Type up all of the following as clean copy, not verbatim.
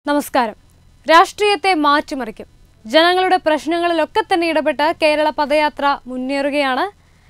നമസ്കാരം. രാഷ്ട്രീയത്തെ മാറ്റിമറിക്കും. ജനങ്ങളുടെ പ്രശ്നങ്ങളിലൊക്കെ തന്നെ ഇടപെട്ട് കേരള പദയാത്ര മുന്നേറുകയാണ്.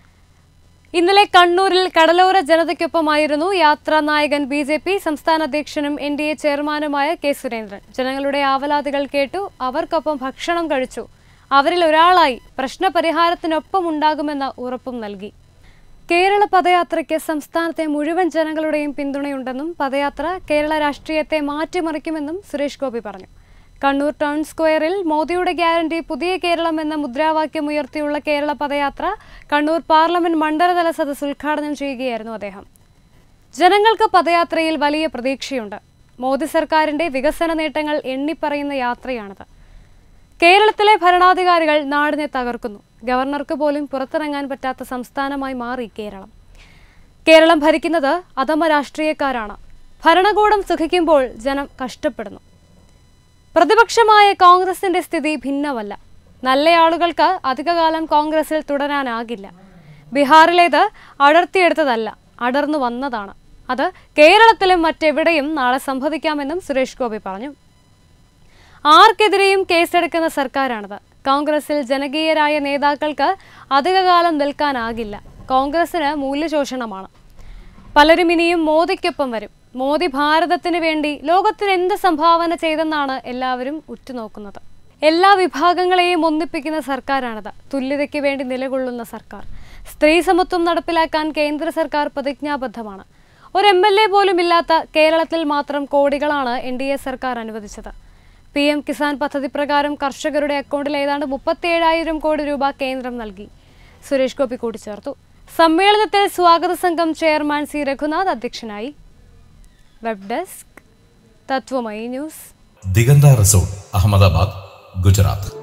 ഇന്നലെ കണ്ണൂരിൽ കടലോര ജനതയ്ക്കൊപ്പമായിരുന്നു യാത്രാ നായകൻ BJP സംസ്ഥാന അധ്യക്ഷനും NDA ചെയർമാനുമായ K. സുരേന്ദ്രൻ. ജനങ്ങളുടെ ആവലാതികൾ കേട്ടു, അവർക്കൊപ്പം ഭക്ഷണം കഴിച്ചു. അവരിൽ ഒരാളായി പ്രശ്നപരിഹാരത്തിനൊപ്പം ഉണ്ടാകുമെന്ന ഉറപ്പും നൽകി. കേരള പദയാത്രയ്ക്ക് സംസ്ഥാനത്തെ മുഴുവൻ ജനങ്ങളുടെയും പിന്തുണയുണ്ടെന്നും പദയാത്ര കേരള രാഷ്ട്രീയത്തെ മാറ്റിമറിക്കുമെന്നും സുരേഷ് ഗോപി പറഞ്ഞു. കണ്ണൂർ ടൗൺ സ്ക്വയറിൽ മോദിയുടെ ഗ്യാരണ്ടി പുതിയ കേരളം എന്ന മുദ്രാവാക്യം ഉയർത്തിയുള്ള കേരള പദയാത്ര കണ്ണൂർ പാർലമെന്റ് മണ്ഡലതല സദസ്സ് ഉദ്ഘാടനം ചെയ്യുകയായിരുന്നു അദ്ദേഹം. ജനങ്ങൾക്ക് പദയാത്രയിൽ വലിയ പ്രതീക്ഷയുണ്ട്. മോദി സർക്കാരിന്റെ വികസന നേട്ടങ്ങൾ എണ്ണിപ്പറയുന്ന യാത്രയാണിത്. കേരളത്തിലെ ഭരണാധികാരികൾ നാടിനെ തകർക്കുന്നു. ഗവർണർക്ക് പോലും പുറത്തിറങ്ങാൻ പറ്റാത്ത സംസ്ഥാനമായി മാറി കേരളം. കേരളം ഭരിക്കുന്നത് അധമ രാഷ്ട്രീയക്കാരാണ്. ഭരണകൂടം സുഖിക്കുമ്പോൾ ജനം കഷ്ടപ്പെടുന്നു. പ്രതിപക്ഷമായ കോൺഗ്രസിന്റെ സ്ഥിതി ഭിന്നമല്ല. നല്ല ആളുകൾക്ക് അധികകാലം കോൺഗ്രസിൽ തുടരാനാകില്ല. ബീഹാറിലേത് അടർത്തിയെടുത്തതല്ല, അടർന്നു വന്നതാണ്. അത് കേരളത്തിലും മറ്റെവിടെയും നാളെ സംഭവിക്കാമെന്നും സുരേഷ് ഗോപി പറഞ്ഞു. ആർക്കെതിരെയും കേസെടുക്കുന്ന സർക്കാരാണിത്. കോൺഗ്രസിൽ ജനകീയരായ നേതാക്കൾക്ക് അധികകാലം നിൽക്കാനാകില്ല. കോൺഗ്രസിന് മൂല്യശോഷണമാണ്. പലരും ഇനിയും മോദിക്കൊപ്പം വരും. മോദി ഭാരതത്തിന് വേണ്ടി ലോകത്തിന് എന്ത് സംഭാവന ചെയ്തെന്നാണ് എല്ലാവരും ഉറ്റുനോക്കുന്നത്. എല്ലാ വിഭാഗങ്ങളെയും ഒന്നിപ്പിക്കുന്ന സർക്കാരാണിത്. തുല്യതയ്ക്ക് വേണ്ടി നിലകൊള്ളുന്ന സർക്കാർ. സ്ത്രീ സമത്വം നടപ്പിലാക്കാൻ കേന്ദ്ര സർക്കാർ പ്രതിജ്ഞാബദ്ധമാണ്. ഒരു MLA പോലും ഇല്ലാത്ത കേരളത്തിൽ മാത്രം കോടികളാണ് NDA സർക്കാർ അനുവദിച്ചത്. PM കിസാൻ പദ്ധതി പ്രകാരം കർഷകരുടെ അക്കൗണ്ടിൽ ഏതാണ്ട് 37,000 കോടി രൂപ കേന്ദ്രം നൽകി. സുരേഷ് ഗോപി കൂട്ടിച്ചേർത്തു. സമ്മേളനത്തിൽ സ്വാഗത സംഘം ചെയർമാൻ C. രഘുനാഥ് അധ്യക്ഷനായി. Web desk Tatwamayi news. Diganta resort, Ahmedabad, Gujarat.